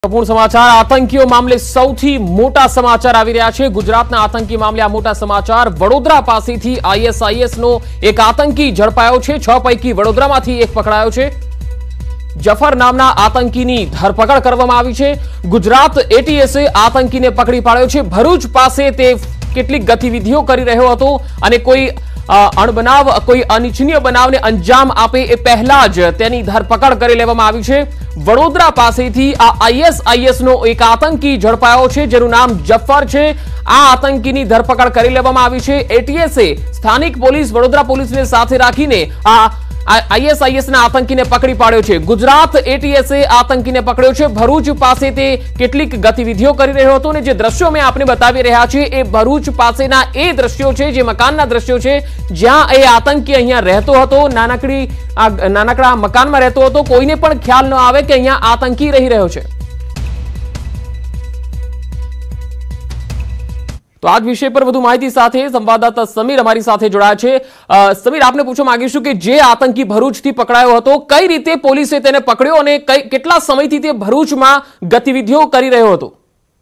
પૂર્ણ સમાચાર આતંકીઓ મામલે સૌથી મોટા સમાચાર આવી રહ્યા છે। ગુજરાતના આતંકી મામલે આ મોટા સમાચાર। વડોદરા પાસેથી ISIS નો એક આતંકી ઝડપાયો છે। 6 પૈકી વડોદરામાંથી એક પકડાયો છે। જફર નામના આતંકીની ધરપકડ કરવામાં આવી છે। ગુજરાત ATSએ આતંકીને પકડી પાડ્યો છે। ભરૂચ પાસે તે કેટલીક ગતિવિધિઓ કરી રહ્યો હતો અને કોઈ અણબનાવ કોઈ અનિચ્છનીય બનાવને અંજામ આપે એ પહેલા જ તેની ધરપકડ કરી લેવામાં આવી છે। વડોદરા પાસેથી આ ISIS નો એક આતંકી ઝડપાયો છે જેનું નામ જફર છે। આ આતંકીની ધરપકડ કરી લેવામાં આવી છે। ATSએ સ્થાનિક પોલીસ વડોદરા પોલીસને સાથે રાખીને આ ISIS ના આતંકીને પકડી પાડ્યો છે। ગુજરાત ATSએ આતંકીને પકડ્યો છે। ભરૂચ પાસે તે કેટલીક ગતિવિધિઓ કરી રહ્યો હતો અને જે દ્રશ્યો મેં આપને બતાવી રહ્યા છે એ ભરૂચ પાસેના એ દ્રશ્યો છે જે મકાનના દ્રશ્યો છે જ્યાં એ આતંકી અહીંયા રહેતો હતો। નાનકડા મકાનમાં રહેતો હતો। કોઈને પણ ખ્યાલ ન આવે કે અહીંયા આતંકી રહી રહ્યો છે। તો આજ વિષય પર વધુ માહિતી સાથે સંવાદદાતા સમીર અમારી સાથે જોડાયા છે। સમીર, આપને પૂછવા માંગીશું કે જે આતંકી ભરૂચથી પકડાયો હતો કઈ રીતે પોલીસે તેને પકડ્યો અને કેટલા સમયથી તે ભરૂચમાં ગતિવિધિઓ કરી રહ્યો હતો?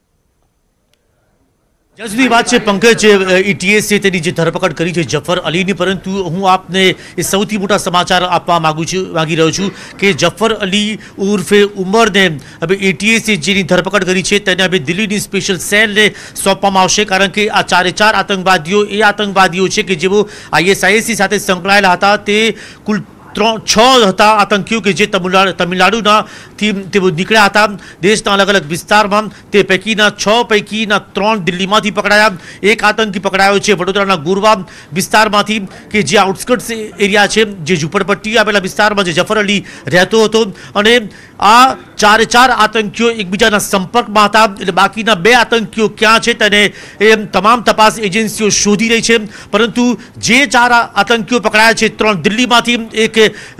જ્યાં સુધી વાત છે પંકજ, ATSએ તેની જે ધરપકડ કરી છે જફર અલીની, પરંતુ હું આપને એ સૌથી મોટા સમાચાર આપવા માંગી રહ્યો છું કે જફર અલી ઉર્ફે ઉમરને હવે ATSએ જેની ધરપકડ કરી છે તેને હવે દિલ્હીની સ્પેશિયલ સેલને સોંપવામાં આવશે, કારણ કે આ ચારે ચાર આતંકવાદીઓ એ આતંકવાદીઓ છે કે જેઓ ISIS સાથે સંકળાયેલા હતા। તે કુલ 6 હતા આતંકીઓ કે જે તમિલનાડુથી તેઓ નીકળ્યા હતા દેશના અલગ અલગ વિસ્તારમાં। તે પૈકીના 6 પૈકીના 3 દિલ્હીમાંથી પકડાયા। એક આતંકી પકડાયો છે વડોદરાના ગોરવા વિસ્તારમાંથી કે જે આઉટસ્કર્ટ્સ એરિયા છે, જે ઝૂંપડપટ્ટી આવેલા વિસ્તારમાં જે જફર અલી રહેતો હતો। અને આ ચારે ચાર આતંકીઓ એકબીજાના સંપર્કમાં હતા, એટલે બાકીના 2 આતંકીઓ ક્યાં છે તેને એ તમામ તપાસ એજન્સીઓ શોધી રહી છે। પરંતુ જે 4 આતંકીઓ પકડાયા છે, 3 દિલ્હીમાંથી, એક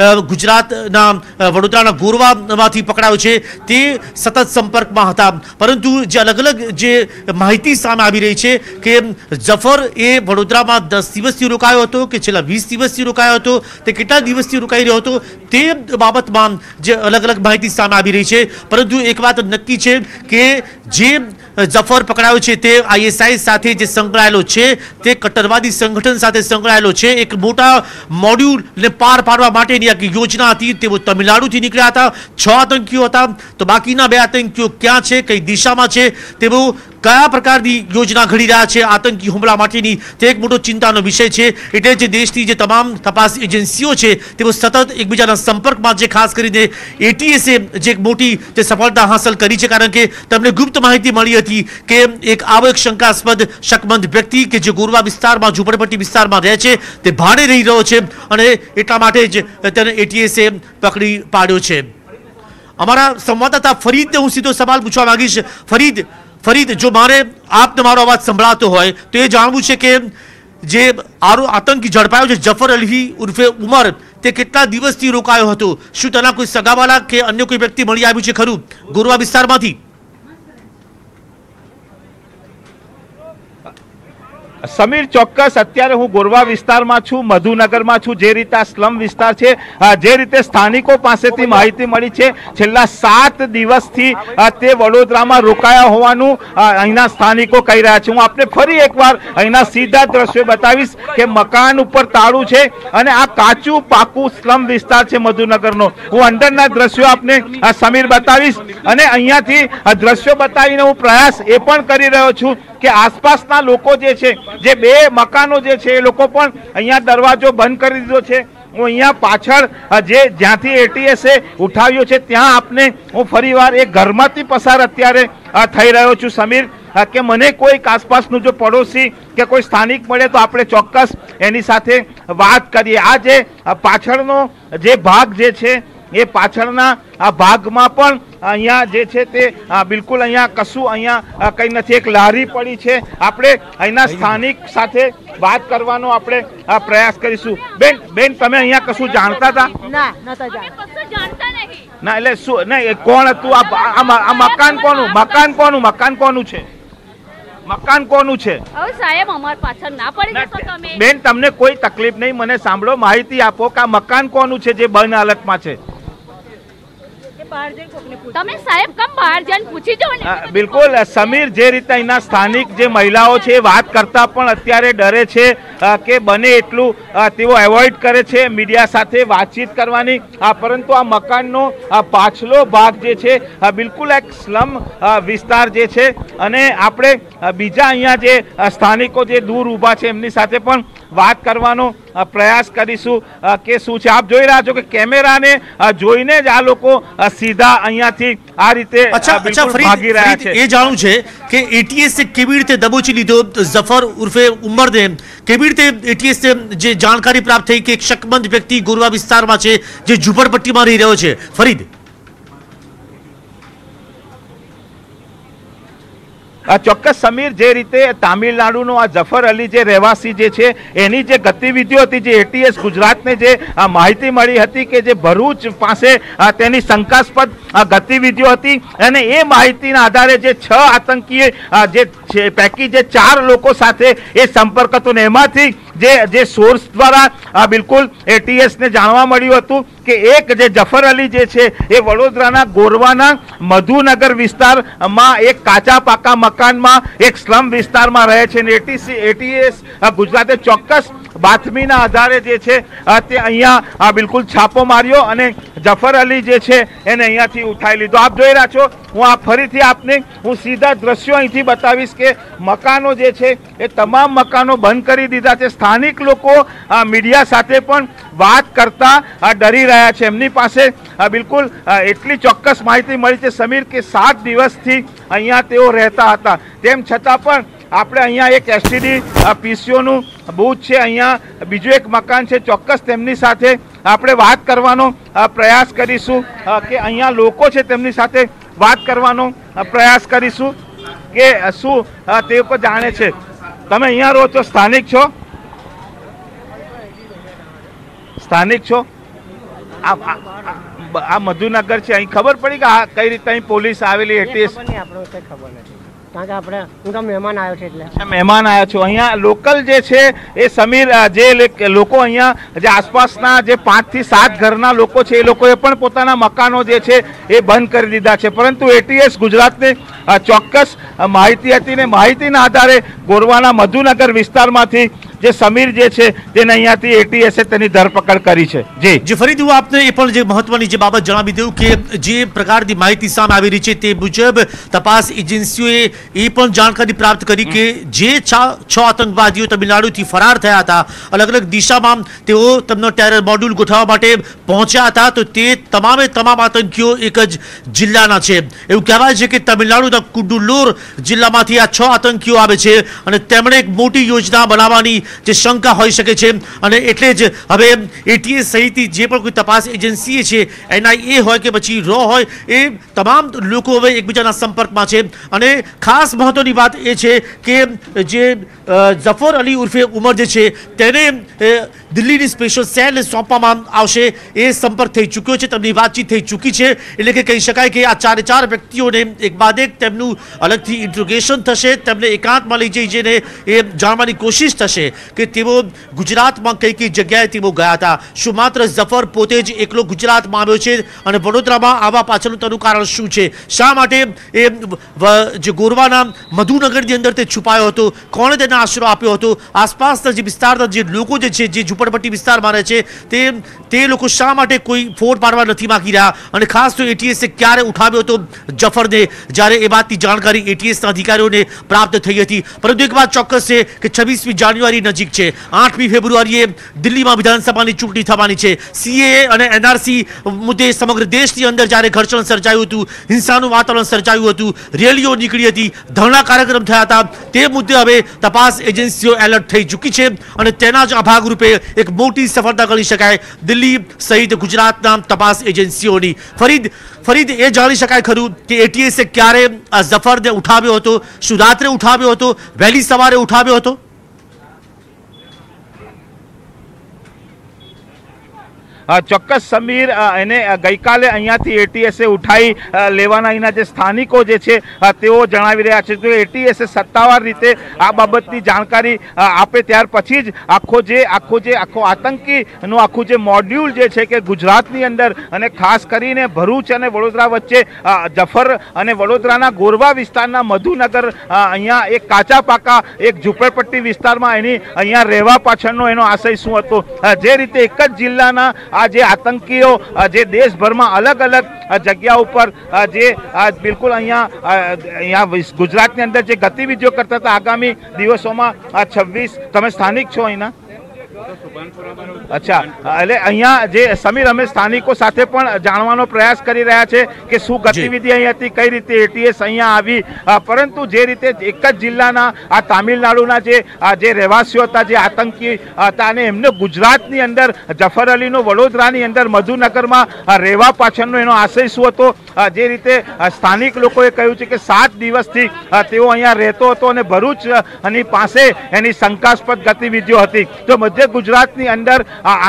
ગુજરાતના વડોદરાના ગોરવામાંથી પકડાયો છે, તે સતત સંપર્કમાં હતા। પરંતુ જે અલગ અલગ જે માહિતી સામે આવી રહી છે કે જફર એ વડોદરામાં 10 દિવસથી રોકાયો હતો કે છેલ્લા 20 દિવસથી રોકાયો હતો, તે કેટલા દિવસથી રોકાઈ રહ્યો હતો તે બાબતમાં જે અલગ અલગ માહિતી સામે આવી રહી છે। પરંતુ એક વાત નક્કી છે કે જે જફર પકડાયો છે તે ISIS સાથે જે સંકળાયેલો છે, તે કટ્ટરવાદી સંગઠન સાથે સંકળાયેલો છે। એક મોટા મોડ્યુલને પાર પાડવા માટેની એક યોજના હતી। તેઓ તમિલનાડુથી નીકળ્યા હતા। 6 આતંકીઓ હતા, તો બાકીના 2 આતંકીઓ ક્યાં છે, કઈ દિશામાં છે, તેઓ કયા પ્રકારની યોજના ઘડી રહ્યા છે આતંકી હુમલા માટેની, તે એક મોટો ચિંતાનો વિષય છે। એટલે જે દેશની જે તમામ તપાસ એજન્સીઓ છે તેઓ સતત એકબીજાના સંપર્કમાં છે। ખાસ કરીને ATSએ જે એક મોટી જે સફળતા હાંસલ કરી છે, કારણ કે તેમને ગુપ્ત માહિતી મળી હતી કે એક આવો એક શંકાસ્પદ શકમંદ વ્યક્તિ કે જે ગોરવા વિસ્તારમાં ઝૂંપડપટ્ટી વિસ્તારમાં રહે છે તે ભાડે રહી રહ્યો છે અને એટલા માટે જ તેને ATSએ પકડી પાડ્યો છે। અમારા સંવાદદાતા ફરીદને હું સીધો સવાલ પૂછવા માંગીશ। ફરીદ, જો આપને મારો અવાજ સંભળાતો હોય તો એ જાણવું છે કે જે આતંકી ઝડપાયો છે જફર અલી ઉર્ફે ઉમર, તે કેટલા દિવસથી રોકાયો હતો? શું તેના કોઈ સગાવાલા કે અન્ય કોઈ વ્યક્તિ મળી આવ્યું છે ખરું ગોરવા વિસ્તારમાંથી? સમીર, ચોક્કસ અત્યારે હું ગોરવા વિસ્તારમાં છું, મધુનગરમાં છું। જે રીતે આ સ્લમ વિસ્તાર છે, જે રીતે સ્થાનિકો પાસેથી માહિતી મળી છે, છેલ્લા 7 દિવસથી તે વડોદરામાં રોકાયા હોવાનું અહીંના સ્થાનિકો કહી રહ્યા છે। હું આપને ફરી એકવાર અહીંના સીધા દ્રશ્યો બતાવીશ કે મકાન ઉપર તાળું છે અને આ કાચું પાકું સ્લમ વિસ્તાર છે મધુનગરનો। હું અંદરના દ્રશ્યો આપને સમીર બતાવીશ અને અહીંયાથી દ્રશ્યો બતાવીને હું પ્રયાસ એ પણ કરી રહ્યો છું કે આસપાસના લોકો જે છે, જે 2 મકાનો જે છે એ લોકો પણ અહીંયા દરવાજો બંધ કરી દીધો છે। હું અહીંયા પાછળ જ્યાંથી ATSએ ઉઠાવ્યો છે ત્યાં આપને હું ફરીવાર એક ઘરમાંથી પસાર અત્યારે થઈ રહ્યો છું સમીર, કે મને કોઈક આસપાસનું જો પડોશી કે કોઈ સ્થાનિક મળે તો આપણે ચોક્કસ એની સાથે વાત કરીએ। આ જે પાછળનો જે ભાગ જે છે એ પાછળના આ ભાગમાં પણ અહીંયા જે છે તે બિલકુલ અહીંયા કશું અહીંયા કંઈ નથી, એક લારી પડી છે। આપણે અહીંના સ્થાનિક સાથે વાત કરવાનો આપણે પ્રયાસ કરીશું। બેન, તમે અહીંયા કશું જાણતા હતા? ના, નતા જાણતા નહીં। ના, એટલે શું નહીં, કોણ હતું આ મકાન કોનું? મકાન કોનું છે? મકાન કોનું છે? હવે સાહેબ અમાર પાછળ ના પડી જશો તમે? બેન, તમને કોઈ તકલીફ નહીં, મને સાંભળો, માહિતી આપો કે આ મકાન કોનું છે જે બંધ હાલતમાં છે? તમે સાહેબ કમ બહાર જઈને પૂછી જો ને બિલકુલ સમીર, જે રીતે અહીંના સ્થાનિક જે મહિલાઓ છે એ વાત કરતા પણ અત્યારે ડરે છે કે બને એટલું તેઓ એવોઇડ કરે છે મીડિયા સાથે વાતચીત કરવાની, પરંતુ આ મકાનનો પાછલો ભાગ જે છે બિલકુલ એક સ્લમ વિસ્તાર જે છે અને આપણે બીજા અહીંયા જે સ્થાનિકો જે દૂર ઊભા છે એમની સાથે પણ વાત કરવાનો પ્રયાસ કરીશું કે શું છે। આપ જોઈ રહ્યા છો કે કેમેરાને જોઈને જ આ લોકો સીધા અહીંયાથી આ રીતે ભાગી રહ્યા છે। એ જાણવું છે કે એટીએસ કેવી રીતે દબોચી લીધો જફર ઉર્ફે ઉમરને, કેવી રીતે એટીએસ જે જાણકારી પ્રાપ્ત થઈ કે એક શકમંદ વ્યક્તિ ગોરવા વિસ્તારમાં છે જે ઝૂંપડપટ્ટીમાં રહી રહ્યો છે? ફરીદ, ચોક્કસ સમીર, જે રીતે તામિલનાડુનો આ જફર અલી જે રહેવાસી જે છે એની જે ગતિવિધિઓ હતી, જે એટીએસ ગુજરાતને જે માહિતી મળી હતી કે જે ભરૂચ પાસે તેની શંકાસ્પદ ગતિવિધિઓ હતી અને એ માહિતીના આધારે જે 6 આતંકી જે પૈકી જે 4 લોકો સાથે એ સંપર્ક હતો ને એમાંથી જે સોર્સ દ્વારા બિલકુલ એટીએસને જાણવા મળ્યું હતું કે એક જે જફર અલી જે છે એ વડોદરાના ગોરવાના મધુનગર વિસ્તારમાં એક કાચા પાકા મકાનમાં એક સ્લમ વિસ્તારમાં રહે છે ને એટીએસ ગુજરાતે ચોક્કસ બાતમીના આધારે જે છે તે અહીંયા બિલકુલ છાપો માર્યો અને જફર અલી જે છે એને અહીંયાથી ઉઠાવી લીધો। આપ જોઈ રહ્યા છો, હું આ ફરીથી આપને હું સીધા દ્રશ્યો અહીંથી બતાવીશ કે મકાનો જે છે એ તમામ મકાનો બંધ કરી દીધા છે। સ્થાનિક લોકો મીડિયા સાથે પણ વાત કરતા ડરી રહ્યા છે। એમની પાસે બિલકુલ એટલી ચોક્કસ માહિતી મળી છે સમીર કે 7 દિવસથી અહીંયા તેઓ રહેતા હતા, તેમ છતાં પણ આપણે અહીંયા એક એસટીડી પીસીઓનું બૂથ છે, અહીંયા બીજું એક મકાન છે, ચોક્કસ તેમની સાથે આપણે વાત કરવાનો પ્રયાસ કરીશું કે અહીંયા લોકો છે તેમની સાથે વાત કરવાનો પ્રયાસ કરીશું કે શું તે પણ જાણે છે। તમે અહીંયા રહો છો, સ્થાનિક છો? સ્થાનિક છો? આ મધુનગર છે, અહીં ખબર પડી કે કઈ રીતે અહીં પોલીસ આવેલી? એટીએસ ખબર નથી કારણ કે આપણે હું તો મહેમાન આવ્યો છે એટલે મહેમાન આવ્યા છો અહીંયા લોકલ જે છે એ સમીર, જે લોકો અહીંયા જે આસપાસના જે 5 થી 7 ઘરના લોકો છે એ લોકોએ પણ પોતાના મકાનો જે છે એ બંધ કરી દીધા છે, પરંતુ એટીએસ ગુજરાતને ચોક્કસ માહિતી હતી ને માહિતીના આધારે ગોરવાના મધુનગર વિસ્તારમાંથી જે સમીર જે છે તેને અહીંયાથી એટીએસે તેની ધરપકડ કરી છે। જી ફરીથી હું આપને એ પણ જે મહત્વની જે બાબત જણાવી દઉં કે જે પ્રકારની માહિતી સામે આવી રહી છે તે મુજબ તપાસ એજન્સીઓએ એ પણ જાણકારી પ્રાપ્ત કરી કે જે 6 આતંકવાદીઓ તમિલનાડુથી ફરાર થયા હતા, અલગ અલગ દિશામાં તેઓ તેમનો ટેરર મોડ્યુલ ગોઠવવા માટે પહોંચ્યા હતા, તો તે તમામે તમામ આતંકીઓ એક જ જિલ્લાના છે। એવું કહેવાય છે કે તમિલનાડુના કુડુલ્લુર જિલ્લામાંથી આ 6 આતંકીઓ આવે છે અને તેમણે એક મોટી યોજના બનાવવાની જે શંકા હોઈ શકે છે અને એટલે જ હવે એટીએસ સહિતની જે પણ કોઈ તપાસ એજન્સી છે, એનઆઈએ હોય કે પછી રો હોય, એ તમામ લોકો હવે એકબીજાના સંપર્કમાં છે અને ખાસ મહત્વની વાત એ છે કે જે જફર અલી ઉર્ફે ઉમર જે છે તેને દિલ્હીની સ્પેશિયલ સેલ સોંપવામાં આવશે, એ સંપર્ક થઈ ચૂક્યો છે, તેમની વાતચીત થઈ ચૂકી છે। એટલે કે કહી શકાય કે આ 4 વ્યક્તિઓને એક બાદ એક તેમનું અલગથી ઇન્ટ્રોગેશન થશે, તેમને એકાંતમાં લઈ જઈને એ જાણવાની કોશિશ થશે કે તેઓ ગુજરાતમાં કઈ કઈ જગ્યાએ તેઓ ગયા હતા, શું માત્ર જફર પોતે જ એકલો ગુજરાતમાં આવ્યો છે અને વડોદરામાં આવવા પાછળનું તેનું કારણ શું છે, શા માટે એ જે ગોરવાના મધુનગરની અંદર તે છુપાયો હતો, કોણે તેને આશરો આપ્યો હતો, આસપાસના જે વિસ્તારના જે લોકો જે છે જે ઝૂંપડપટ્ટી વિસ્તારમાં રહે છે તે લોકો શા માટે કોઈ ફોડ પાડવા નથી માંગી રહ્યા અને ખાસ તો એટીએસે ક્યારે ઉઠાવ્યો હતો જફરને, જ્યારે એ વાતની જાણકારી એટીએસના અધિકારીઓને પ્રાપ્ત થઈ હતી। પરંતુ એક વાત ચોક્કસ છે કે 26મી જાન્યુઆરી નજીક છે, 8મી ફેબ્રુઆરીએ દિલ્હીમાં વિધાનસભાની ચૂંટણી થવાની છે। સીએએ અને એનઆરસી મુદ્દે સમગ્ર દેશની અંદર જ્યારે ઘર્ષણ સર્જાયું હતું, હિંસાનું વાતાવરણ સર્જાયું હતું, રેલીઓ નીકળી હતી, ધરણા કાર્યક્રમ થયા હતા, તે મુદ્દે હવે તપાસ એજન્સીઓ એલર્ટ થઈ ચૂકી છે અને તેના જ ભાગરૂપે એક મોટી સફળતા ગણી શકાય દિલ્હી સહિત ગુજરાતના તપાસ એજન્સીઓની। ફરીદ એ જાણી શકાય ખરું કે એટીએસે ક્યારે આ જફરને ઉઠાવ્યો હતો? શું રાત્રે ઉઠાવ્યો હતો, વહેલી સવારે ઉઠાવ્યો હતો? ચોક્કસ સમીર એને ગઈકાલે અહીંયાથી એટીએસે ઉઠાઈ લેવાના અહીંના જે સ્થાનિકો જે છે તેઓ જણાવી રહ્યા છે તો એટીએસે સત્તાવાર રીતે આ બાબતની જાણકારી આપે ત્યાર પછી જ આખો આતંકીનું આખું જે મોડ્યુલ જે છે કે ગુજરાતની અંદર અને ખાસ કરીને ભરૂચ અને વડોદરા વચ્ચે જફર અને વડોદરાના ગોરવા વિસ્તારના મધુનગર અહીંયા એક કાચા પાકા એક ઝૂંપડપટ્ટી વિસ્તારમાં એની અહીંયા રહેવા પાછળનો એનો આશય શું હતો જે રીતે એક જ જિલ્લાના આ જે આતંકીઓ જે દેશભરમાં અલગ અલગ જગ્યા ઉપર જે બિલકુલ અહીંયા ગુજરાતની અંદર જે ગતિવિધિઓ કરતા હતા આગામી દિવસોમાં 26 તમે સ્થાનિક છો અહીંના અચ્છા એટલે અહીંયા જે સમીર અમે સ્થાનિકો સાથે પણ જાણવાનો પ્રયાસ કરી રહ્યા છે કે શું ગતિવિધિ અહીં હતી કઈ રીતે એટીએસ અહીંયા આવી પરંતુ જે રીતે એક જ જિલ્લાના આ તામિલનાડુના જે રહેવાસીઓ હતા જે આતંકી હતા અને એમને ગુજરાતની અંદર જફર અલીનો વડોદરાની અંદર મધુનગરમાં રહેવા પાછળનો એનો આશય શું હતો જે રીતે સ્થાનિક લોકોએ કહ્યું છે કે 7 દિવસથી તેઓ અહીંયા રહેતો હતો અને ભરૂચની પાસે એની શંકાસ્પદ ગતિવિધિઓ હતી તો મધ્ય ગુજરાતની અંદર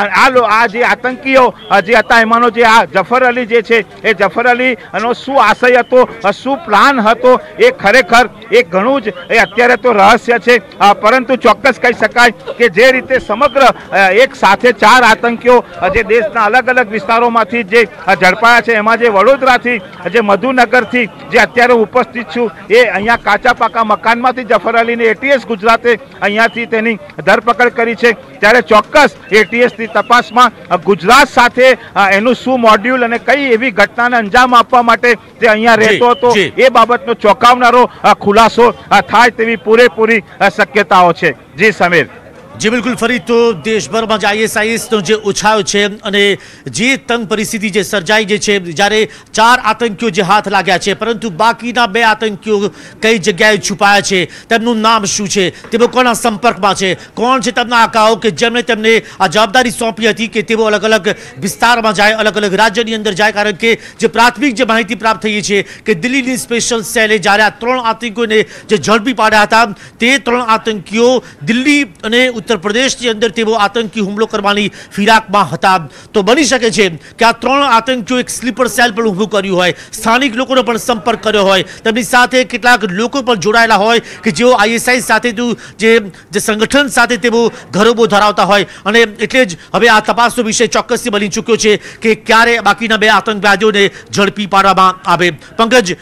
આ જે આતંકીઓ જે હતા એમાંનો જે આ જફર અલી જે છે એ જફર અલીનો શું આશય હતો શું પ્લાન હતો એ ખરેખર એ ઘણું જ એ અત્યારે તો રહસ્ય છે પરંતુ ચોક્કસ કહી શકાય કે જે રીતે સમગ્ર એક સાથે 4 આતંકીઓ જે દેશના અલગ અલગ વિસ્તારોમાંથી જે ઝડપાયા છે એમાં જે વડોદરાથી જે મધુનગરથી જે અત્યારે ઉપસ્થિત છું એ અહીંયા કાચા પાકા મકાનમાંથી જફર અલીને એટીએસ ગુજરાતે અહીંયાથી તેની ધરપકડ કરી છે ત્યારે ચોક્કસ એટીએસની તપાસમાં ગુજરાત સાથે એનું શું મોડ્યુલ અને કઈ એવી ઘટનાને અંજામ આપવા માટે તે અહીંયા રહેતો હતો એ બાબતનો ચોંકાવનારો ખુલાસો થાય તેવી પૂરેપૂરી શક્યતાઓ છે જી સમીર जी बिल्कुल फरीद तो देशभर में आईएसआईएस जो उछायो है અને જે તંગ પરિસ્થિતિ જે સર્જાઈ જે છે જ્યારે 4 આતંકીઓ જે હાથ લાગ્યા છે પરંતુ બાકીના 2 આતંકીઓ કઈ જગ્યાએ છુપાયા છે તેમનું નામ શું છે તેઓ કોના સંપર્કમાં છે કોણ છે તેમના આકાઓ કે જેમણે તેમને આ જવાબદારી સોંપી હતી કે તેઓ અલગ અલગ વિસ્તારમાં જાય અલગ અલગ રાજ્યની અંદર જાય કારણ કે જે પ્રાથમિક જે માહિતી પ્રાપ્ત થઈ છે કે દિલ્હીની સ્પેશિયલ સેલે જ્યારે આ 3 આતંકીઓને જે ઝડપી પાડ્યા હતા તે 3 આતંકીઓ દિલ્હી અને उत्तर प्रदेश के अंदर तेवो आतंकी हुमलो करवानी फिराक में हता तो बनी सके छे कि आ 3 आतंकीओ एक स्लीपर सेल पर उभो कर्यो होय स्थानिक लोकोनो पण संपर्क कर्यो होय तेमनी साथे કેટલાક લોકો પણ જોડાયેલા હોય કે જેઓ આઈએસઆઈ સાથે જે સંગઠન સાથે તેઓ ઘરોબો ધરાવતા હોય અને એટલે જ હવે આ તપાસનો વિષય ચોક્કસથી બની ચૂક્યો છે કે ક્યારે બાકીના 2 આતંકવાદીઓને ઝડપી પાડવામાં આવે પંકજ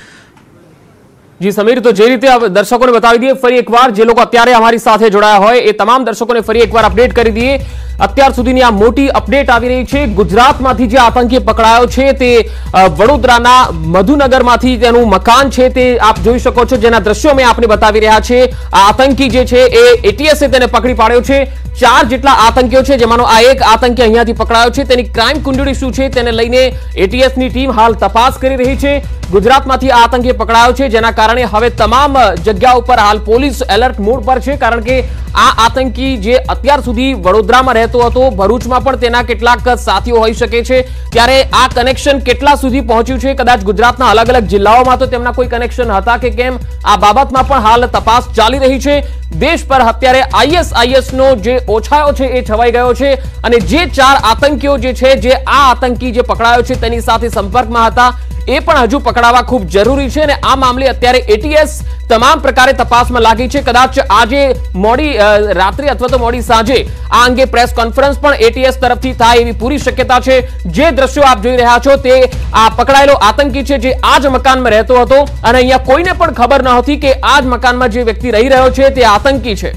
जी समीर तो जे रीते दर्शकों ने बता दिए फरी एक बार जे लोग अत्यारे हमारी साथे जोड़ाया होय ए तमाम दर्शकों ने फरी एक बार अपडेट कर दिए અત્યાર સુધીની આ મોટી અપડેટ આવી રહી છે ગુજરાતમાંથી જે આતંકી પકડાયો છે તે વડોદરાના મધુનગરમાંથી તેનું મકાન છે તે આપ જોઈ શકો છો જેના દ્રશ્યો મેં આપને બતાવી રહ્યા છે આ આતંકી જે છે એ એટીએસે તેને પકડી પાડ્યો છે 4 જેટલા આતંકીઓ છે જેમાંનો આ એક આતંકી અહીંયાથી પકડાયો છે તેની ક્રાઇમ કુંડળી શું છે તેને લઈને એટીએસની ટીમ હાલ તપાસ કરી રહી છે ગુજરાતમાંથી આ આતંકી પકડાયો છે જેના કારણે હવે તમામ જગ્યા ઉપર હાલ પોલીસ એલર્ટ મોડ પર છે કારણ કે આ આતંકી જે અત્યાર સુધી વડોદરામાં રહેતો હતો ભરૂચમાં પણ તેના કેટલાક સાથીઓ હોઈ શકે છે ત્યારે આ કનેક્શન કેટલા સુધી પહોંચ્યું છે કદાચ ગુજરાતના અલગ અલગ જિલ્લાઓમાં તો તેમના કોઈ કનેક્શન હતા કે કેમ આ બાબતમાં પણ હાલ તપાસ ચાલી રહી છે દેશ પર અત્યારે આઈએસઆઈએસ નો જે ઓછાયો છે એ છવાઈ ગયો છે અને જે 4 આતંકીઓ જે છે જે આ આતંકી જે પકડાયો છે તેની સાથે સંપર્કમાં હતા એ પણ હજુ પકડાવા ખૂબ જરૂરી છે અને આ મામલે અત્યારે એટીએસ તમામ પ્રકારે તપાસમાં લાગી છે કદાચ આજે મોડી રાત્રે અથવા તો મોડી સાંજે આ અંગે પ્રેસ કોન્ફરન્સ પણ એટીએસ તરફથી થાય એવી પૂરી શક્યતા છે જે દ્રશ્યો આપ જોઈ રહ્યા છો તે આ પકડાયેલો આતંકી છે જે આ જ મકાનમાં રહેતો હતો અને અહીંયા કોઈને પણ ખબર ન હતી કે આ જ મકાનમાં જે વ્યક્તિ રહી રહ્યો છે તે આતંકી છે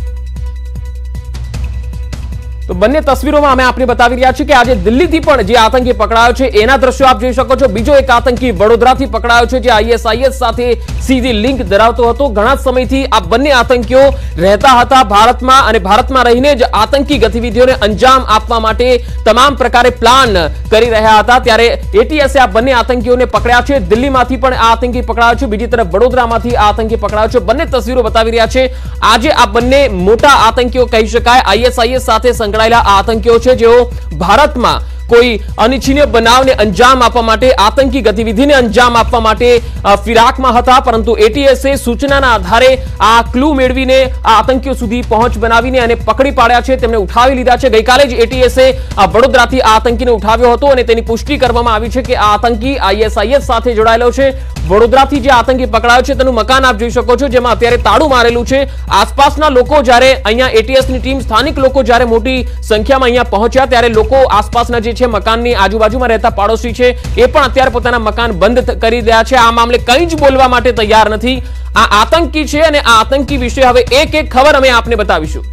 તો બંને તસવીરોમાં અમે આપને બતાવી રહ્યા છીએ કે આજે દિલ્હીથી પણ જે આતંકી પકડાયો છે એના દ્રશ્યો આપ જોઈ શકો છો બીજો એક આતંકી વડોદરાથી પકડાયો છે જે આઈએસઆઈએસ સાથે સીધી લિંક ધરાવતો હતો ઘણા સમયથી આ બંને આતંકીઓ રહેતા હતા ભારતમાં અને ભારતમાં રહીને જ આતંકી ગતિવિધિઓને અંજામ આપવા માટે તમામ પ્રકારે પ્લાન કરી રહ્યા હતા ત્યારે એટીએસે આ બંને આતંકીઓને પકડ્યા છે દિલ્હીમાંથી પણ આ આતંકી પકડાયો છે બીજી તરફ વડોદરામાંથી આ આતંકી પકડાયો છે બંને તસવીરો બતાવી રહ્યા છે આજે આ બંને મોટા આતંકીઓ કહી શકાય આઈએસઆઈએસ સાથે સંકળાયેલા આતંકીઓ છે જેઓ ભારતમાં કોઈ અનિચ્છનીય બનાવને અંજામ આપવા માટે, આતંકી ગતિવિધિને અંજામ આપવા માટે ફિરાકમાં હતા, પરંતુ એટીએસે સૂચનાના આધારે આ ક્લુ મેળવીને આ આતંકીઓ સુધી પહોંચ બનાવીને અને પકડી પાડ્યા છે, તેમને ઉઠાવી લીધા છે. ગઈકાલે જ એટીએસે વડોદરાથી આ આતંકીને ઉઠાવ્યો હતો અને તેની પુષ્ટિ કરવામાં આવી છે કે આ આતંકી ISIS સાથે જોડાયેલો છે. વડોદરાથી જે આતંકી પકડાયો છે તેનું મકાન આપ જોઈ શકો છો, જેમાં અત્યારે તાળું મારેલું છે. આસપાસના લોકો જ્યારે અહીંયા એટીએસની ટીમ, સ્થાનિક લોકો જ્યારે મોટી સંખ્યામાં અહીંયા પહોંચ્યા ત્યારે લોકો આસપાસના જે છે મકાનની આજુબાજુમાં રહેતા પાડોશી છે એ પણ અત્યારે પોતાના મકાન બંધ કરી રહ્યા છે. આ મામલે કંઈ જ બોલવા માટે તૈયાર નથી. આ આતંકી છે અને આ આતંકી વિશે હવે એક એક ખબર અમે આપને બતાવીશું.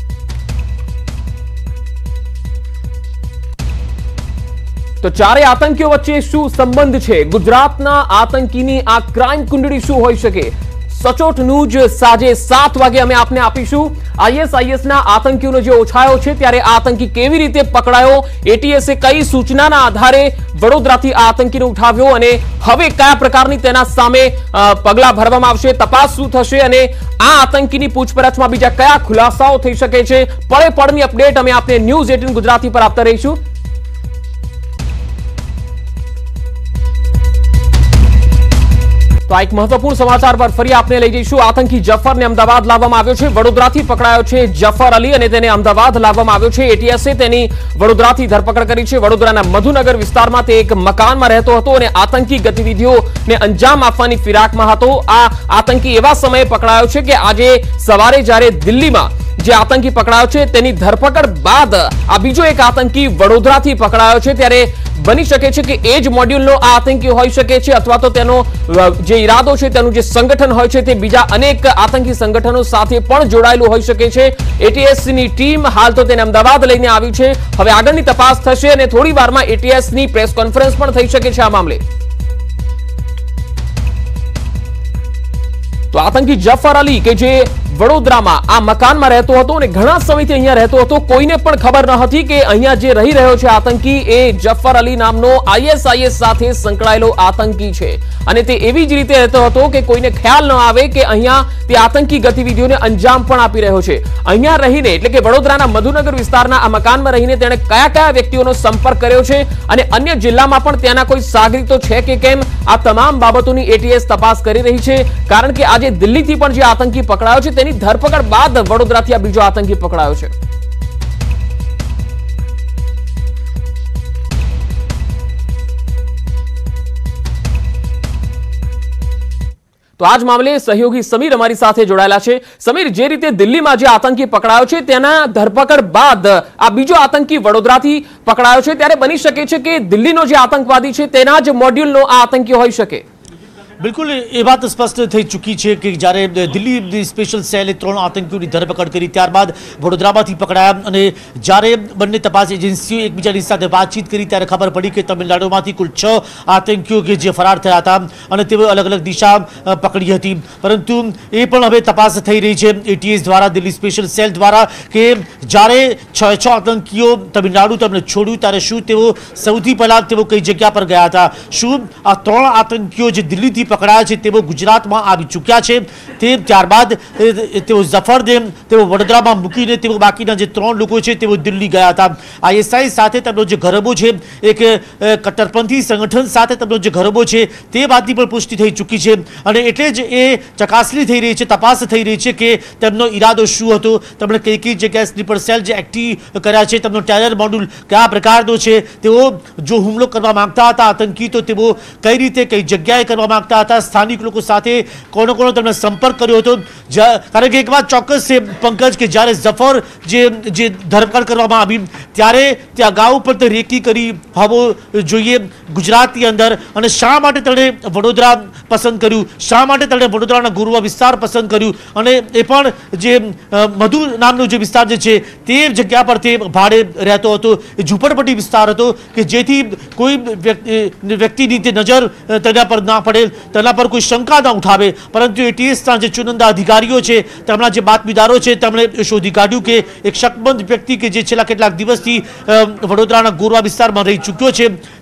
તો ચારે આતંકીઓ વચ્ચે શું સંબંધ છે? ગુજરાતના આતંકીની આ ક્રાઇમ કુંડળી શું હોઈ શકે? સચોટ ન્યૂઝ સાંજે 7 વાગે અમે આપને આપીશું. ISIS ના આતંકીઓનો જે ઓછાયો છે ત્યારે આ આતંકી કેવી રીતે પકડાયો, એટીએસે કઈ સૂચનાના આધારે વડોદરાથી આ આતંકીને ઉઠાવ્યો અને હવે કયા પ્રકારની તેના સામે પગલાં ભરવામાં આવશે, તપાસ શું થશે અને આ આતંકીની પૂછપરછમાં બીજા કયા ખુલાસાઓ થઈ શકે છે, પળે પળની અપડેટ અમે આપને ન્યૂઝ 18 ગુજરાતી પર આપતા રહીશું. તો આ એક મહત્વપૂર્ણ સમાચાર પર ફરી આપને લઈ જઈશું. આતંકી જફરને અમદાવાદ લાવવામાં આવ્યો છે. વડોદરાથી પકડાયો છે જફર અલી અને તેને અમદાવાદ લાવવામાં આવ્યો છે. એટીએસે તેની વડોદરાથી ધરપકડ કરી છે. વડોદરાના મધુનગર વિસ્તારમાં તે એક મકાનમાં રહેતો હતો અને આતંકી ગતિવિધિઓને અંજામ આપવાની ફિરાકમાં હતો. આ આતંકી એવા સમયે પકડાયો છે કે આજે સવારે જ્યારે દિલ્હીમાં જે આતંકી પકડાયો છે તેની ધરપકડ બાદ આ બીજો એક આતંકી વડોદરાથી પકડાયો છે. ત્યારે બની શકે છે કે એ જ મોડ્યુલનો આ આતંકી હોઈ શકે છે અથવા તો તેનો જે ઈરાદો છે, તેનું જે સંગઠન હોય છે તે બીજા અનેક આતંકી સંગઠનો સાથે પણ જોડાયેલું હોઈ શકે છે. એટીએસની ટીમ હાલ તો તેને અમદાવાદ લઈને આવી છે. હવે આગળની તપાસ થશે અને થોડી વારમાં એટીએસની પ્રેસ કોન્ફરન્સ પણ થઈ શકે છે આ મામલે. તો આતંકી જફર અલી કે જે વડોદરામાં આ મકાનમાં રહેતો હતો અને ઘણા સમયથી અહીંયા રહેતો હતો, કોઈને પણ ખબર ન હતી કે અહીંયા જે રહી રહ્યો છે આતંકી એ જફર અલી નામનો ISIS સાથે સંકળાયેલો આતંકી છે અને તે એવી જ રીતે રહેતો હતો કે કોઈને ખ્યાલ ન આવે કે અહીંયા તે આતંકી ગતિવિધિઓને અંજામ પણ આપી રહ્યો છે. અહીંયા રહીને એટલે કે વડોદરાના મધુનગર વિસ્તારના આ મકાનમાં રહીને તેણે કયા કયા વ્યક્તિઓનો સંપર્ક કર્યો છે અને અન્ય જિલ્લામાં પણ ત્યાંના કોઈ સાગરીતો છે કે કેમ, આ તમામ બાબતોની એટીએસ તપાસ કરી રહી છે. કારણ કે આજે દિલ્હીથી પણ જે આતંકી પકડાયો છે તેની ધરપકડ બાદ વડોદરાથી આ બીજો આતંકી પકડાયો છે. તો આ જ મામલે સહયોગી સમીર અમારી સાથે જોડાયેલા છે. સમીર, જે રીતે દિલ્હીમાં જે આતંકી પકડાયો છે તેના ધરપકડ બાદ આ બીજો આતંકી વડોદરાથી પકડાયો છે, ત્યારે બની શકે છે કે દિલ્હીનો જે આતંકવાદી છે તેના જ મોડ્યુલનો આ આતંકી હોઈ શકે. બિલકુલ એ વાત સ્પષ્ટ થઈ ચૂકી છે કે જ્યારે દિલ્હી સ્પેશિયલ સેલે 3 આતંકીઓની ધરપકડ કરી, ત્યારબાદ વડોદરામાંથી પકડાયા અને જ્યારે બંને તપાસ એજન્સીઓ એકબીજાની સાથે વાતચીત કરી ત્યારે ખબર પડી કે તમિલનાડુમાંથી કુલ 6 આતંકીઓ કે જે ફરાર થયા હતા અને તેઓ અલગ અલગ દિશા પકડી હતી. પરંતુ એ પણ હવે તપાસ થઈ રહી છે એટીએસ દ્વારા, દિલ્હી સ્પેશિયલ સેલ દ્વારા, કે જ્યારે 6 આતંકીઓ તમિલનાડુ તેમને છોડ્યું ત્યારે શું તેઓ સૌથી પહેલા તેઓ કઈ જગ્યા પર ગયા હતા, શું આ 3 આતંકીઓ જે દિલ્હીથી પકડાયા છે તેઓ ગુજરાતમાં આવી ચૂક્યા છે, તે ત્યારબાદ તેઓ જફરને તેઓ વડોદરામાં મૂકીને તેઓ બાકીના જે 3 લોકો છે તેઓ દિલ્હી ગયા હતા. ISIS સાથે તેમનો જે ગરબો છે, એક કટ્ટરપંથી સંગઠન સાથે તેમનો જે ગરબો છે તે વાતની પણ પુષ્ટિ થઈ ચૂકી છે અને એટલે જ એ ચકાસણી થઈ રહી છે, તપાસ થઈ રહી છે કે તેમનો ઈરાદો શું હતો, તેમણે કઈ કઈ જગ્યાએ સ્લીપર સેલ જે એક્ટિવ કર્યા છે, તેમનો ટેરર મોડ્યુલ કયા પ્રકારનો છે, તેઓ જો હુમલો કરવા માંગતા હતા આતંકી તો તેઓ કઈ રીતે કઈ જગ્યાએ કરવા માંગતા હતા, સ્થાનિક લોકો સાથે કોનો કોનો તેમણે સંપર્ક કર્યો હતો. કારણ કે એક વાત ચોક્કસ છે પંકજ કે જ્યારે જફર જે ધરપકડ કરવામાં આવી ત્યારે તે અગાઉ પણ તે રેકી કરી હોવો જોઈએ ગુજરાતની અંદર અને શા માટે તેણે વડોદરા પસંદ કર્યું, શા માટે તેણે વડોદરાના ગોરવા વિસ્તાર પસંદ કર્યું અને એ પણ જે મધુ નામનો જે વિસ્તાર જે છે તે જગ્યા પર તે ભાડે રહેતો હતો, એ ઝૂંપડપટ્ટી વિસ્તાર હતો કે જેથી કોઈ વ્યક્તિની તે નજર તેના પર ના પડે, તેના પર કોઈ શંકા ના ઉઠાવે. પરંતુ એટીએસના જે ચુનંદા અધિકારીઓ છે તેમના જે બાતમીદારો છે તેમણે શોધી કાઢ્યું કે એક શકમંદ વ્યક્તિ કે જે છેલ્લા કેટલાક દિવસથી વડોદરાના ગોરવા વિસ્તારમાં રહી ચૂક્યો છે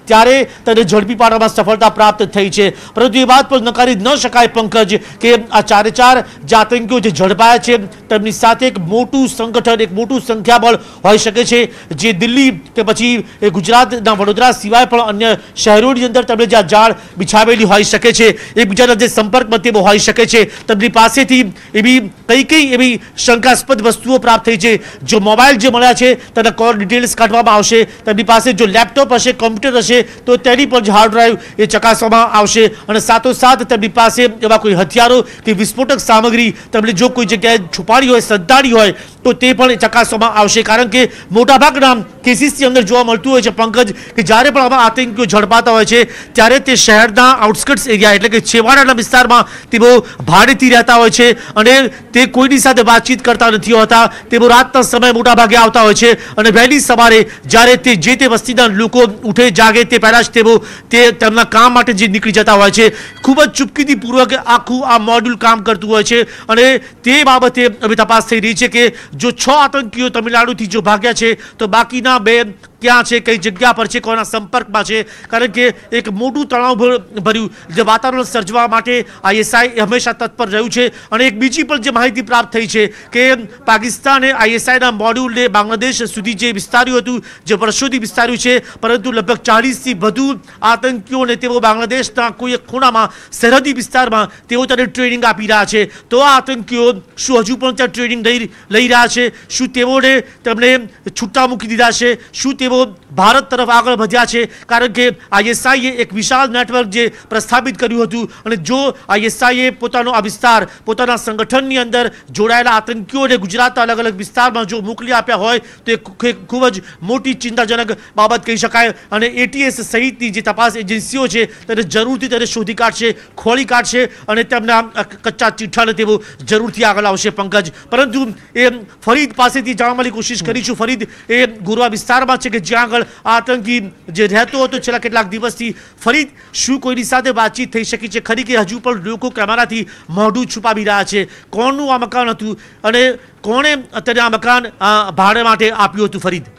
ત્યારે તેને ઝડપી પાડવામાં સફળતા પ્રાપ્ત થઈ છે। પરંતુ એ વાત પણ નકારી ન શકાય પંકજ કે આ ચારે ચાર જે આતંકીઓ જે ઝડપાયા છે તેમની સાથે એક મોટું સંગઠન, એક મોટું સંખ્યાબળ હોઈ શકે છે, જે દિલ્હી કે પછી ગુજરાતના વડોદરા સિવાય પણ અન્ય શહેરોની અંદર તેમણે જે જાળ બિછાવેલી હોઈ શકે છે, એકબીજાના જે સંપર્કમાં તેઓ હોઈ શકે છે। તેમની પાસેથી એવી કઈ એવી શંકાસ્પદ વસ્તુઓ પ્રાપ્ત થઈ છે। જો મોબાઈલ જે મળ્યા છે તેના કોર ડિટેલ્સ કાઢવામાં આવશે, તેમની પાસે જો લેપટોપ હશે, કોમ્પ્યુટર હશે તો તેની પણ હાર્ડ ડ્રાઈવ એ ચકાસવામાં આવશે અને સાથોસાથ તેમની પાસે એવા કોઈ હથિયારો કે વિસ્ફોટક સામગ્રી તેમણે જો કોઈ જગ્યાએ છુપાડી હોય, સંતાડી હોય તો તે પણ ચકાસવામાં આવશે। કારણ કે મોટાભાગના કેસીસની અંદર જોવા મળતું હોય છે પંકજ કે જ્યારે પણ આવા આતંકીઓ ઝડપાતા હોય છે ત્યારે તે શહેરના આઉટસ્કર્ટ્સ એરિયા એટલે કે છેવાડાના વિસ્તારમાં તેઓ ભાડેથી રહેતા હોય છે અને તે કોઈની સાથે વાતચીત કરતા નથી હોતા। તેઓ રાતના સમયે મોટાભાગે આવતા હોય છે અને વહેલી સવારે જ્યારે તે જે તે વસ્તીના લોકો ઉઠે જાગે તે પહેલા જ તેઓ તેમના કામ માટે જે નીકળી જતા હોય છે। ખૂબ જ ચૂપકીદીપૂર્વક આખું આ મોડ્યુલ કામ કરતું હોય છે અને તે બાબતે હવે તપાસ થઈ રહી છે કે જો 6 આતંકીઓ તમિલનાડુથી જો ભાગ્યા છે તો બાકીના 2 ક્યાં છે, કઈ જગ્યા પર છે, કોના સંપર્કમાં છે। કારણ કે એક મોટું તણાવ ભર્યું જે વાતાવરણ સર્જવા માટે આઈએસઆઈ હંમેશા તત્પર રહ્યું છે અને એક બીજી પણ જે માહિતી પ્રાપ્ત થઈ છે કે પાકિસ્તાને આઈએસઆઈના મોડ્યુલને બાંગ્લાદેશ સુધી જે વિસ્તાર્યું હતું, જે વર્ષોથી વિસ્તાર્યું છે, પરંતુ લગભગ 40થી વધુ આતંકીઓને તેઓ બાંગ્લાદેશના કોઈ એક ખૂણામાં સરહદી વિસ્તારમાં તેઓ તેને ટ્રેનિંગ આપી રહ્યા છે। તો આ આતંકીઓ શું હજુ પણ ત્યાં ટ્રેનિંગ લઈ રહ્યા છે? શું તેઓને તેમને છૂટા મૂકી દીધા છે? શું તેઓ ભારત તરફ આગળ વધ્યા છે? કારણ કે આઈએસઆઈએ એક વિશાળ નેટવર્ક જે પ્રસ્થાપિત કર્યું હતું અને જો આઈએસઆઈએ પોતાનો આ વિસ્તાર પોતાના સંગઠનની અંદર જોડાયેલા આતંકીઓને ગુજરાતના અલગ અલગ વિસ્તારમાં જો મોકલી આપ્યા હોય તો એ ખૂબ જ મોટી ચિંતાજનક બાબત કહી શકાય અને એટીએસ સહિતની જે તપાસ એજન્સીઓ છે તેને જરૂરથી તેને શોધી કાઢશે, ખોળી કાઢશે અને તેમના કચ્ચા ચીઠાને તેઓ જરૂરથી આગળ આવશે પંકજ। પરંતુ એ ફરીદ પાસેથી જાણવાની કોશિશ કરીશું। ફરીદ એ ગોરવા વિસ્તારમાં છે કે જ્યાં આગળ આતંકી જે રહેતો હતો છેલ્લા કેટલાક દિવસથી। ફરીદ શું કોઈની સાથે વાતચીત થઈ શકી છે ખરી કે હજુ પણ લોકો કેમેરાથી મોઢું છુપાવી રહ્યા છે? કોણનું આ મકાન હતું અને કોણે અત્યારે આ મકાન ભાડે માટે આપ્યું હતું ફરીદ?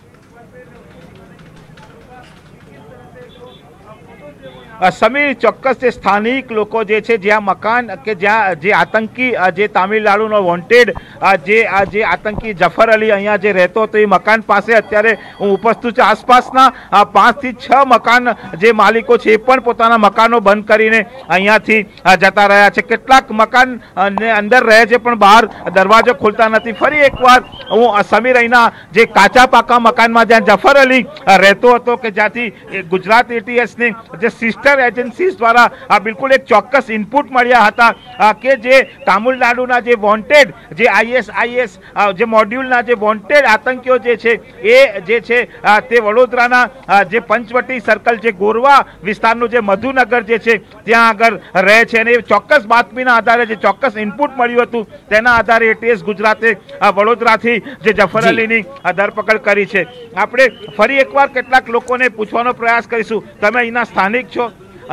સમીર, ચોક્કસ જે સ્થાનિક લોકો જે છે જ્યાં મકાન કે જ્યાં જે આતંકી જે તામિલનાડુનો વોન્ટેડ જે આતંકી જફર અલી અહીંયા જે રહેતો હતો એ મકાન પાસે અત્યારે હું ઉપસ્થિત છું। આસપાસના 5 થી 6 મકાન જે માલિકો છે એ પણ પોતાના મકાનો બંધ કરીને અહીંયાથી જતા રહ્યા છે। કેટલાક મકાન ને અંદર રહે છે પણ બહાર દરવાજો ખોલતા નથી। ફરી એકવાર હું સમીર અહીંના જે કાચા પાકા મકાનમાં જ્યાં જફર અલી રહેતો હતો કે જ્યાંથી ગુજરાત એટીએસની જે સિસ્ટમ એજન્સીઝ દ્વારા આ બિલકુલ એક ચોક્કસ ઇનપુટ મળ્યા હતા કે જે તામિલનાડુના જે વોન્ટેડ જે આઈએસ જે મોડ્યુલના જે વોન્ટેડ આતંકીઓ જે છે એ જે છે તે વડોદરાના જે પંચવટી સર્કલ જે ગોરવા વિસ્તારનું જે મધુનગર જે છે ત્યાં આગળ રહે છે અને એ ચોક્કસ બાતમીના આધારે જે ચોક્કસ ઇનપુટ મળ્યું હતું તેના આધારે એટીએસ ગુજરાતે વડોદરાથી જે જફર અલીની ધરપકડ કરી છે। આપણે ફરી એકવાર કેટલાક લોકોને પૂછવાનો પ્રયાસ કરીશું। તમે અહીંના સ્થાનિક છો,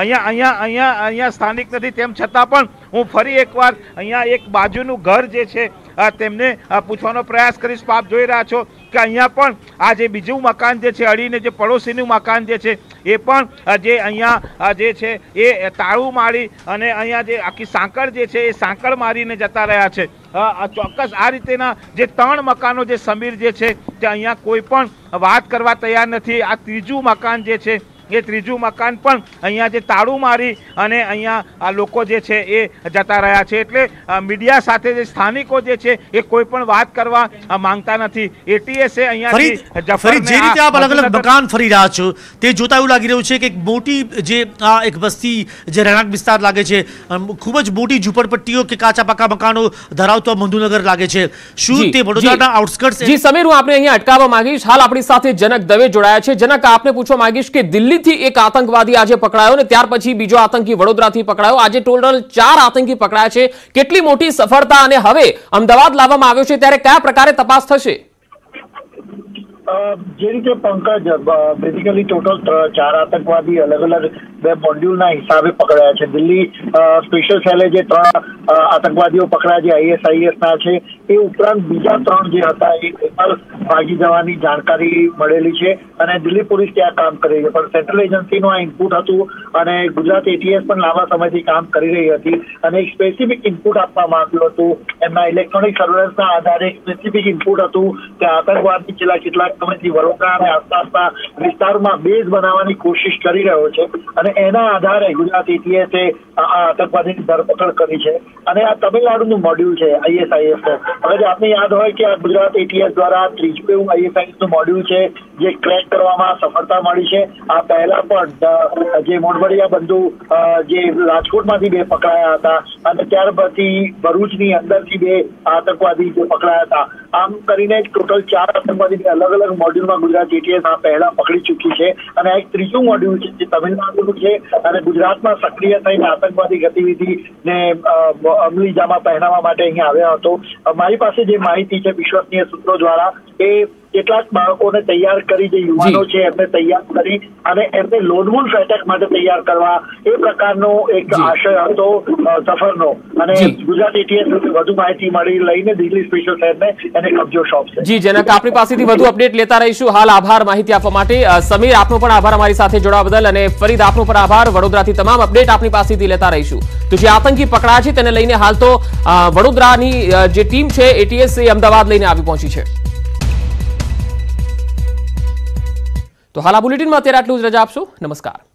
અહીંયા સ્થાનિક નથી, તેમ છતાં પણ હું ફરી એકવાર અહીંયા એક બાજુનું ઘર જે છે તેમને પૂછવાનો પ્રયાસ કરીશ। આપ જોઈ રહ્યા છો કે અહીંયા પણ આ જે બીજું મકાન જે છે અડીને જે પડોશીનું મકાન જે છે એ પણ જે અહીંયા જે છે એ તાળું મારી અને અહીંયા જે આખી સાંકળ જે છે એ સાંકળ મારીને જતા રહ્યા છે। ચોક્કસ આ રીતેના જે 3 મકાનો જે સમીર જે છે તે અહીંયા કોઈ પણ વાત કરવા તૈયાર નથી। આ ત્રીજું મકાન જે છે એ ત્રીજું મકાન પણ અહીંયા જે તાળું મારી અને અહીંયા આ લોકો જે છે એ જતા રહ્યા છે। એટલે મીડિયા સાથે જે સ્થાનિકો જે છે એ કોઈ પણ વાત કરવા માંગતા નથી। એટીએસે અહીંયાથી જે રીતે આપ અલગ અલગ મકાન ફરી રહ્યા છો તે જોતા એવું લાગી રહ્યું છે કે એક મોટી જે આ એક વસ્તી જે રહેણાંક વિસ્તાર લાગે છે, ખૂબ જ મોટી ઝૂંપડપટ્ટીઓ કે કાચા પાકા મકાનો ધરાવતો મધુનગર લાગે છે। શું તે વડોદરાના આઉટસ્કર્ટ્સ? જી સમીર, હું આપણે અહીંયા અટકાવવા માંગીશ। હાલ આપણી સાથે જનક દવે જોડાયા છે। જનક, આપને પૂછવા માંગીશ કે દિલ્હીથી એક આતંકવાદી આજે પકડાયો ને ત્યાર પછી બીજો આતંકી વડોદરાથી પકડાયો, આજે ટોટલ 4 આતંકી પકડાયા છે। કેટલી મોટી સફળતા અને હવે અમદાવાદ લાવવામાં આવ્યો છે ત્યારે કયા પ્રકારે તપાસ થશે? જે રીતે પંકજ બેઝિકલી ટોટલ 4 આતંકવાદી અલગ અલગ 2 મોડ્યુલના હિસાબે પકડાયા છે. દિલ્હી સ્પેશિયલ સેલે જે 3 આતંકવાદીઓ પકડાયા જે ISIS ના છે, એ ઉપરાંત બીજા 3 જે હતા એ પેપર ભાગી જવાની જાણકારી મળેલી છે અને દિલ્હી પોલીસ ત્યાં કામ કરી રહી છે. પણ સેન્ટ્રલ એજન્સીનું આ ઇનપુટ હતું અને ગુજરાત ATS પણ લાંબા સમયથી કામ કરી રહી હતી અને એક સ્પેસિફિક ઇનપુટ આપવામાં આવ્યું હતું. એમના ઇલેક્ટ્રોનિક સર્વેલન્સના આધારે સ્પેસિફિક ઇનપુટ હતું કે આતંકવાદી છેલ્લા કેટલાક સમયથી વડોદરા અને આસપાસના વિસ્તારમાં બેઝ બનાવવાની કોશિશ કરી રહ્યો છે અને એના આધારે ગુજરાત ATS આ આતંકવાદીની ધરપકડ કરી છે. અને આ તમિલનાડુનું મોડ્યુલ છે ISIS નું. હવે જો આપને યાદ હોય કે આ ગુજરાત ATS દ્વારા ત્રીજું એવું ISIS નું મોડ્યુલ છે જે ક્રેક કરવામાં સફળતા મળી છે. આ પહેલા પણ જે મોઢબડિયા બંધુ જે રાજકોટમાંથી 2 પકડાયા હતા અને ત્યાર પછી ભરૂચની અંદરથી 2 આતંકવાદી જે પકડાયા હતા. આમ કરીને ટોટલ 4 આતંકવાદી અલગ અલગ મોડ્યુલમાં ગુજરાત ATS આ પહેલા પકડી ચૂકી છે અને આ એક ત્રીજું મોડ્યુલ છે જે તમિલનાડુનું છે અને ગુજરાતમાં સક્રિય થઈને આતંકવાદી ગતિવિધિને અમલી જામા પહેરાવવા માટે અહીંયા આવ્યો હતો. મારી પાસે જે માહિતી છે વિશ્વસનીય સૂત્રો દ્વારા, એ કેટલાક બાળકોને તૈયાર કરી, જે યુવાનો છે એમને તૈયાર કરી અને એમને લોનવુલ્ફ એટેક માટે તૈયાર કરવા, એ પ્રકારનો એક આશય હતો સફરનો. અને ગુજરાત ATS વધુ માહિતી મળી લઈને દિલ્હી સ્પેશિયલ શહેરને એને કબજો સોંપશે. જી જનક, આપણી પાસેથી વધુ અપડેટ લેતા રહીશું. હાલ આભાર માહિતી આપવા માટે. સમીર, આપનો પણ આભાર અમારી સાથે જોડાવા બદલ. અને ફરીદ, આપનો પણ આભાર. વડોદરાથી તમામ અપડેટ આપણી પાસેથી લેતા રહીશું. તો જે આતંકી પકડાયા છે તેને લઈને હાલ તો વડોદરાની જે ટીમ છે ATS એ અમદાવાદ લઈને આવી પહોંચી છે. તો હાલ આ બુલેટિનમાં અત્યારે આટલું જ. રજા આપશો. નમસ્કાર.